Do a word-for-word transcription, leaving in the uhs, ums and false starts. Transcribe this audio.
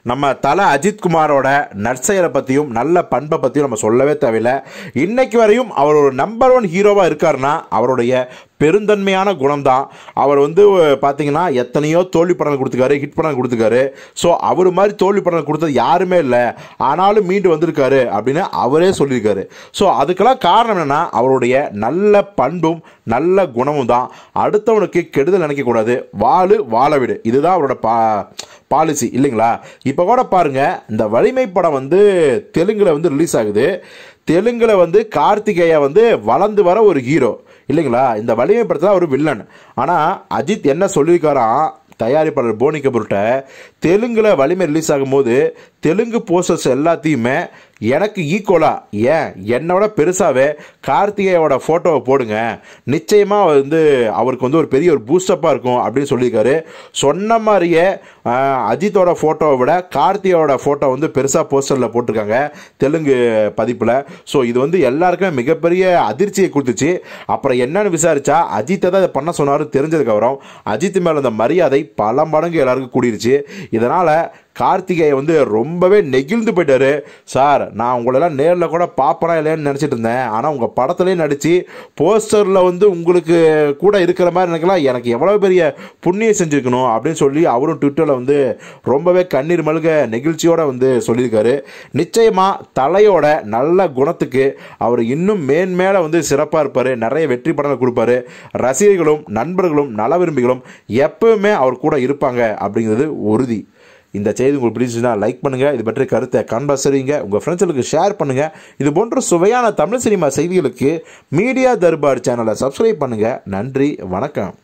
நம்ம தல அஜித்குமாரோட நற்செயலை பற்றியும் நல்ல பண்பை பற்றியும் நம்ம சொல்லவே தேவையில்லை. இன்னைக்கு வரையும் அவர் ஒரு நம்பர் ஒன் ஹீரோவாக இருக்காருன்னா அவருடைய பெருந்தன்மையான குணம் தான். அவர் வந்து பார்த்தீங்கன்னா எத்தனையோ தோல்வி படங்கள் கொடுத்துருக்காரு, ஹிட் படங்கள் கொடுத்துருக்காரு. ஸோ அவர் மாதிரி தோல்வி படங்கள் கொடுத்தது யாருமே இல்லை, ஆனாலும் மீண்டு வந்திருக்காரு அப்படின்னு அவரே சொல்லியிருக்காரு. ஸோ அதுக்கெல்லாம் காரணம் என்னென்னா அவருடைய நல்ல பண்பும் நல்ல குணமும் தான். அடுத்தவனுக்கு கெடுதல் நினைக்கக்கூடாது, வாழு வாழ விடு, இதுதான் அவரோட பா பாலிசி இல்லைங்களா. இப்போ கூட பாருங்கள், இந்த வலிமை படம் வந்து தெலுங்கில் வந்து ரிலீஸ் ஆகுது. தெலுங்கில் வந்து கார்த்திகேயா வந்து வளர்ந்து வர ஒரு ஹீரோ இல்லைங்களா. இந்த வலிமை படத்தில் ஒரு வில்லன். ஆனால் அஜித் என்ன சொல்லியிருக்காராம் தயாரிப்பாளர் போனி கபூர்கிட்ட, தெலுங்கில் வலிமை ரிலீஸ் ஆகும்போது தெலுங்கு போஸ்டர்ஸ் எல்லாத்தையுமே எனக்கு ஈக்குவலாக, ஏன் என்னோட பெருசாகவே கார்த்திகேயோட ஃபோட்டோவை போடுங்க, நிச்சயமாக வந்து அவருக்கு வந்து ஒரு பெரிய ஒரு பூஸ்டப்பாக இருக்கும் அப்படின்னு சொல்லியிருக்காரு. சொன்ன மாதிரியே அஜித்தோட ஃபோட்டோவை விட கார்த்திகேயோட ஃபோட்டோ வந்து பெருசாக போஸ்டரில் போட்டிருக்காங்க தெலுங்கு பதிப்பில். ஸோ இது வந்து எல்லாருக்குமே மிகப்பெரிய அதிர்ச்சியை கொடுத்துச்சு. அப்புறம் என்னன்னு விசாரிச்சா அஜித்தை தான் இதை பண்ண சொன்னார். தெரிஞ்சதுக்கப்புறம் அஜித் மேலே அந்த மரியாதை பல மடங்கு எல்லாருக்கும் கூடிருச்சு. இதனால் கார்த்திகேயை வந்து ரொம்பவே நெகிழ்ந்து போயிட்டாரு. சார், நான் உங்களெல்லாம் நேரில் கூட பார்ப்பனா இல்லைன்னு நினச்சிட்டு இருந்தேன், ஆனால் உங்கள் படத்துலேயே நடித்து போஸ்டரில் வந்து உங்களுக்கு கூட இருக்கிற மாதிரி நினைக்கலாம், எனக்கு எவ்வளோ பெரிய புண்ணியம் செஞ்சுருக்கணும் அப்படின்னு சொல்லி அவரும் ட்விட்டரில் வந்து ரொம்பவே கண்ணீர் மல்க நெகிழ்ச்சியோடு வந்து சொல்லியிருக்காரு. நிச்சயமாக தலையோட நல்ல குணத்துக்கு அவர் இன்னும் மேன்மேலே வந்து சிறப்பாக இருப்பார், நிறைய வெற்றி படங்கள் கொடுப்பாரு. ரசிகர்களும் நண்பர்களும் நல விரும்பிகளும் எப்பவுமே அவர் கூட இருப்பாங்க அப்படிங்கிறது உறுதி. இந்த செய்தி உங்களுக்கு பிடிச்சிச்சுன்னா லைக் பண்ணுங்கள், இது பற்றி கருத்தை கான்பாஸ் செய்யுங்க, உங்கள் ஃப்ரெண்ட்ஸுகளுக்கு ஷேர் பண்ணுங்கள். இது போன்ற சுவையான தமிழ் சினிமா செய்திகளுக்கு மீடியா தர்பார் சேனலை சப்ஸ்கிரைப் பண்ணுங்கள். நன்றி, வணக்கம்.